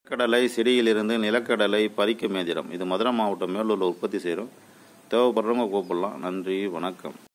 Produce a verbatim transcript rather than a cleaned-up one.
கடலை செடியிலிருந்து நிலக்கடலை பறிக்கும் இயந்திரம். இது மதுரை மாவட்டம் மேலூரில் உற்பத்தி செய்கிறோம். தேவைப்படுறவங்க கூப்பிடலாம். நன்றி, வணக்கம்.